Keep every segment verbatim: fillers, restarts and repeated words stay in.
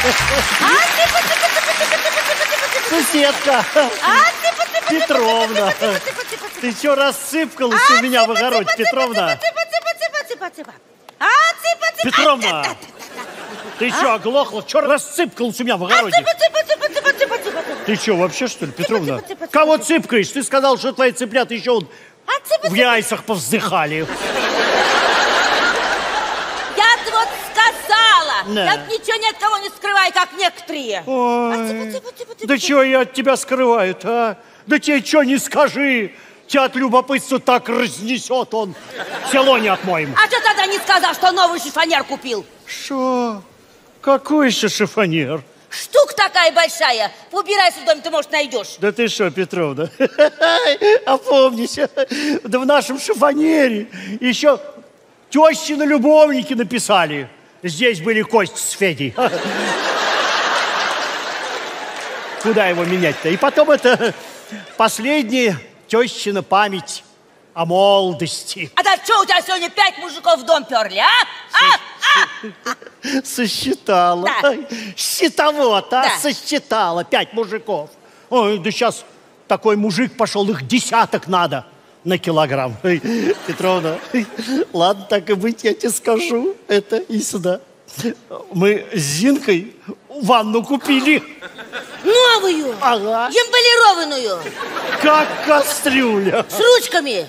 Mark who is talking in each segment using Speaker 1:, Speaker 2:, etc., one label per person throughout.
Speaker 1: Соседка. Петровна. Ты что рассыпкалась у меня в огороде, Петровна? Петровна. Ты что, оглохла? Что рассыпкалась у меня в огороде? Ты что, вообще, что ли, Петровна? Кого цыпкаешь? Ты сказал, что твои цыплята еще в яйцах повздыхали.
Speaker 2: Я-то вот сказала. Да. Я ничего ни от кого не скрываю, как некоторые.
Speaker 1: Ой, да что я от тебя скрываю, а? Да тебе что не скажи. Тебя от любопытства так разнесет он. Село не отмоем.
Speaker 2: А что тогда не сказал, что новый шифонер купил?
Speaker 1: Что? Какой еще шифонер?
Speaker 2: Штука такая большая. Убирайся в доме, ты, может, найдешь.
Speaker 1: Да ты что, Петровна? Опомнись. Да в нашем шифонере еще тещины любовники написали. Здесь были Костя с Федей. Куда его менять-то? И потом это последняя тещина память о молодости.
Speaker 2: А да что у тебя сегодня пять мужиков в дом перли, а? А?
Speaker 1: А? Сосчитала.
Speaker 2: Да.
Speaker 1: Счетовод, а?
Speaker 2: Да.
Speaker 1: Сосчитала. Пять мужиков. Ой, да сейчас такой мужик пошел, их десяток надо на килограмм. Ой, Петровна, ладно, так и быть, я тебе скажу. Это и сюда. Мы с Зинкой ванну купили.
Speaker 2: Новую?
Speaker 1: Ага.
Speaker 2: Эмбалированную?
Speaker 1: Как кастрюля.
Speaker 2: С ручками?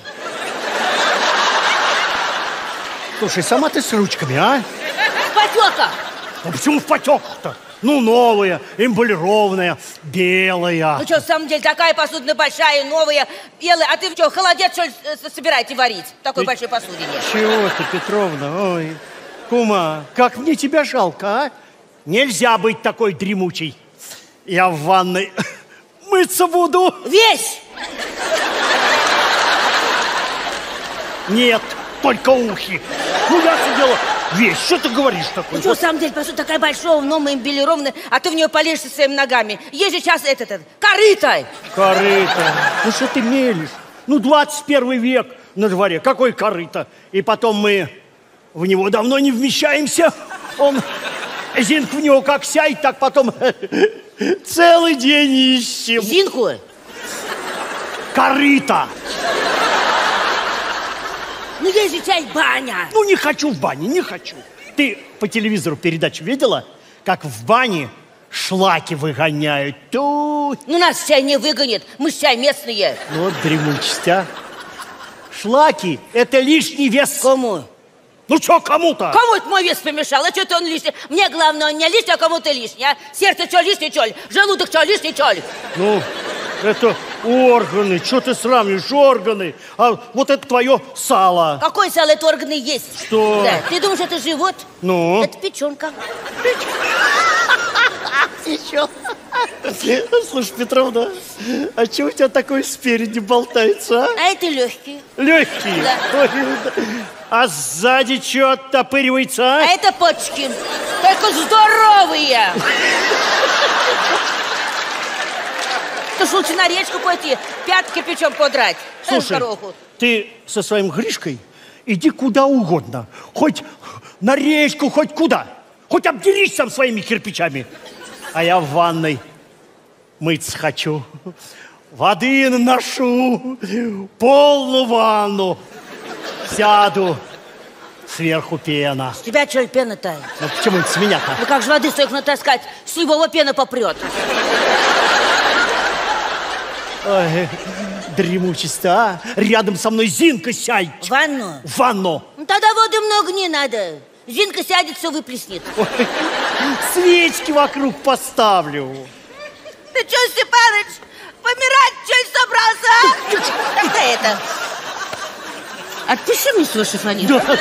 Speaker 1: Слушай, сама ты с ручками, а?
Speaker 2: В потеках.
Speaker 1: А почему в потеках-то? Ну, новая, эмбалированная, белая.
Speaker 2: Ну что, в самом деле, такая посудина большая, новая, белая. А ты что, холодец, что ли, собираете варить в такой ты... большой посудине?
Speaker 1: Чего ты, Петровна? Ой, кума, как мне тебя жалко, а? Нельзя быть такой дремучей. Я в ванной мыться буду.
Speaker 2: Весь?
Speaker 1: Нет, только ухи. Ну, я сидела весь. Что ты говоришь такое?
Speaker 2: Ну что, в самом деле, посуда такая большая, новая, эмбалированная, а ты в нее полезешь своими ногами. Есть же сейчас этот, этот, корыто.
Speaker 1: Корыто. Ну, что ты мелешь? Ну, двадцать первый век на дворе. Какой корыто? И потом мы в него давно не вмещаемся. Он, Зинка в него как сядет, так потом целый день ищем.
Speaker 2: Зинку?
Speaker 1: Корыто.
Speaker 2: Ну, есть же чай баня.
Speaker 1: Ну, не хочу в бане, не хочу. Ты по телевизору передачу видела, как в бане шлаки выгоняют? Тут.
Speaker 2: Ну, нас чай не выгонит, мы ж чай местные.
Speaker 1: Ну, вот дремучесть, а. Шлаки – это лишний вес.
Speaker 2: Кому?
Speaker 1: Ну, что кому-то?
Speaker 2: Кому-то мой вес помешал, а что-то он лишний. Мне главное, он не лишний, а кому-то лишний, а? Сердце что лишний, что ли? Желудок что лишний, что ли?
Speaker 1: Ну, это органы. Что ты сравниваешь? Органы. А вот это твое сало.
Speaker 2: Какое сало? Это органы есть.
Speaker 1: Что?
Speaker 2: Да. Ты думаешь, это живот?
Speaker 1: Ну?
Speaker 2: Это печенка.
Speaker 1: Печенка. Слушай, Петровна, а чего у тебя такое спереди болтается, а?
Speaker 2: А это легкие.
Speaker 1: Легкие?
Speaker 2: Да.
Speaker 1: А сзади что оттопыривается, а?
Speaker 2: А это почки. Только здоровые. Ты ж лучше на речку пойти, пятки кирпичом подрать.
Speaker 1: Слушай, ты со своим Гришкой иди куда угодно. Хоть на речку, хоть куда. Хоть обделись там своими кирпичами. А я в ванной мыться хочу. Воды наношу, полную ванну. Сяду, сверху пена.
Speaker 2: С тебя что, пена тает?
Speaker 1: Ну почему это с меня-то?
Speaker 2: Ну как же воды стоит натаскать, с любого пена попрет.
Speaker 1: Ой, дремучесть, а? Рядом со мной Зинка сядь.
Speaker 2: В ванну?
Speaker 1: В ванну.
Speaker 2: Ну, тогда воды много не надо. Зинка сядет, все выплеснет.
Speaker 1: Ой, свечки вокруг поставлю.
Speaker 2: Ты что, Степаныч, помирать что ли собрался, а? Когда это? Отпиши мне свой шифонер.
Speaker 1: Да.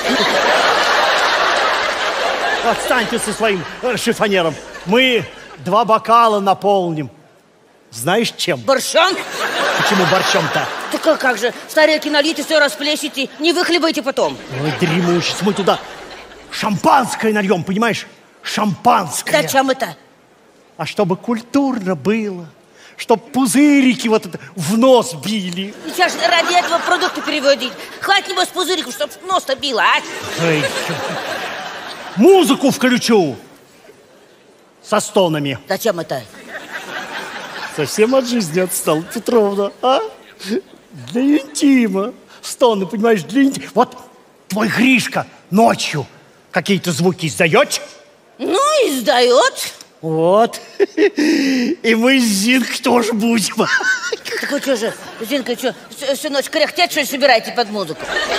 Speaker 1: Отстань ты со своим э, шифонером. Мы два бокала наполним. Знаешь чем?
Speaker 2: Борщом?
Speaker 1: Почему борщом-то?
Speaker 2: Так а как же, в тарелке налейте, все расплещите, не выхлебайте потом.
Speaker 1: Ой, дремучесть, мы туда шампанское нальем, понимаешь? Шампанское.
Speaker 2: Зачем это?
Speaker 1: А чтобы культурно было. Чтоб пузырики вот это в нос били.
Speaker 2: Сейчас же ради этого продукты переводить. Хватит небось пузыриков, чтоб нос-то било, а?
Speaker 1: Эй, музыку включу. Со стонами.
Speaker 2: Зачем это?
Speaker 1: Совсем от жизни отстал, Петровна, а? Для интима. Стоны, понимаешь, для интима. Вот твой Гришка ночью какие-то звуки издает?
Speaker 2: Ну, издает.
Speaker 1: Вот. И мы с Зинкой тоже будем.
Speaker 2: Так вы что же, Зинка, что, всю ночь кряхтеть, что ли, собираете под музыку?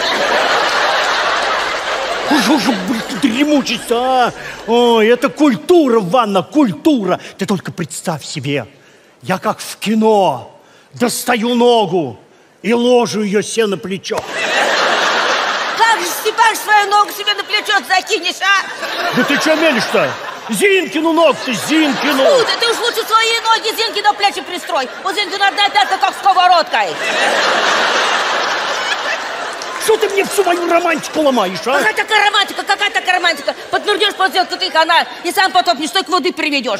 Speaker 1: Что же, блин, ты дремучишься, а? Ой, это культура, Ванна, культура. Ты только представь себе, я как в кино достаю ногу и ложу ее себе на плечо.
Speaker 2: Как же, Степан, свою ногу себе на плечо закинешь, а?
Speaker 1: Да ты что мелешь-то? Зинкину ногу-то, Зинкину.
Speaker 2: Фу, да ты уж лучше свои ноги Зинки на плечи пристрой. У Зинки одна пятка, как сковородкой.
Speaker 1: Что ты мне всю мою романтику ломаешь, а?
Speaker 2: Какая такая романтика, какая такая романтика? Поднырнешь под зелку ты канал и сам потопнешь, только воды приведешь.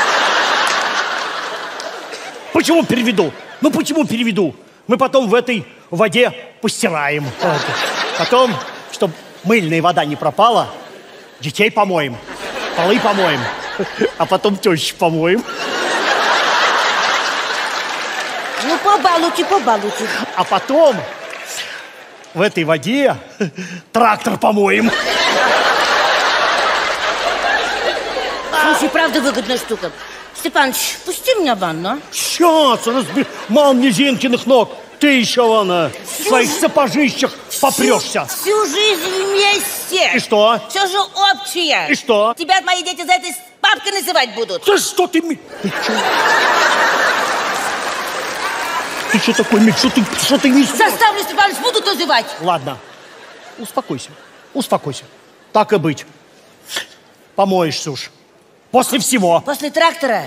Speaker 1: Почему переведу? Ну почему переведу? Мы потом в этой воде постираем. Потом, чтобы мыльная вода не пропала, детей помоем, полы помоем, а потом тещу помоем.
Speaker 2: Ну, побалуйте, побалуйте.
Speaker 1: А потом в этой воде трактор помоем.
Speaker 2: Слушай, правда выгодная штука. Степаныч, пусти меня в ванну, а?
Speaker 1: Сейчас, разби... мало мне Зинкиных ног. Ты еще, Ванна, в своих сапожищах попрешься.
Speaker 2: Всю, всю жизнь вместе.
Speaker 1: И что?
Speaker 2: Все же общее.
Speaker 1: И что?
Speaker 2: Тебя мои дети за этой папкой называть будут.
Speaker 1: Да что ты... ми- Ты что? Ты что такой, Мик? Что ты, что ты несешь?
Speaker 2: Заставлю, Степаныч, будут называть.
Speaker 1: Ладно, успокойся, успокойся. Так и быть. Помоешься уж. После всего.
Speaker 2: После трактора.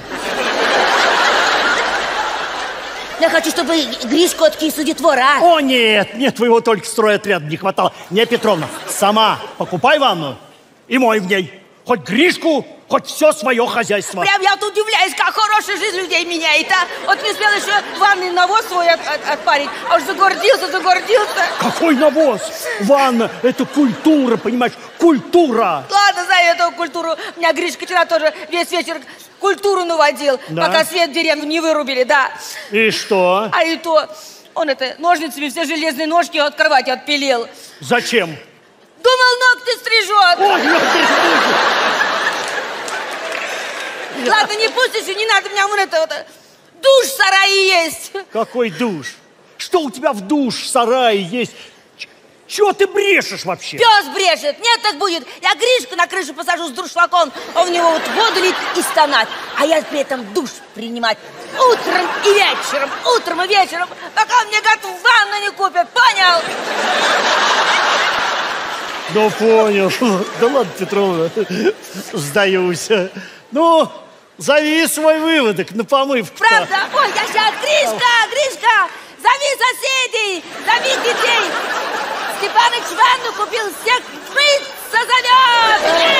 Speaker 2: Я хочу, чтобы Гришку откис судьи-двора, а?
Speaker 1: О, нет, мне твоего только стройотряда не хватало. Не, Петровна, сама покупай ванну и мой в ней. Хоть Гришку, хоть все свое хозяйство.
Speaker 2: Прям я тут удивляюсь, как хорошая жизнь людей меняет, а? Вот не успел еще ванный навоз свой от, от, отпарить, а уж загордился, загордился.
Speaker 1: Какой навоз? Ванна, это культура, понимаешь, культура.
Speaker 2: Ладно, знаю эту культуру. У меня Гришка вчера тоже весь вечер культуру наводил,
Speaker 1: Да?
Speaker 2: пока свет в деревню не вырубили, да.
Speaker 1: И что?
Speaker 2: А и то, он это, ножницами все железные ножки от кровати отпилил.
Speaker 1: Зачем?
Speaker 2: Думал, ногти стрижет.
Speaker 1: Ой, ну ты ж-
Speaker 2: Ладно, не пустишь, не надо, у меня вон это вот, душ в сарае есть.
Speaker 1: Какой душ? Что у тебя в душ, в сарае есть? Ч- Чего ты брешешь вообще?
Speaker 2: Пес брешет, нет, так будет. Я Гришку на крышу посажу с дуршлагом, он в него вот воду лить и стонать. А я при этом душ принимать утром и вечером, утром и вечером, пока мне, гад, ванну не купят, понял?
Speaker 1: Ну, понял. Да ладно, Петровна, сдаюсь. Ну, зови свой выводок на помывку.
Speaker 2: Правда? Ой, я сейчас, Гришка, Гришка, зови соседей, зови детей. Степаныч ванну купил, всех мыться зовет.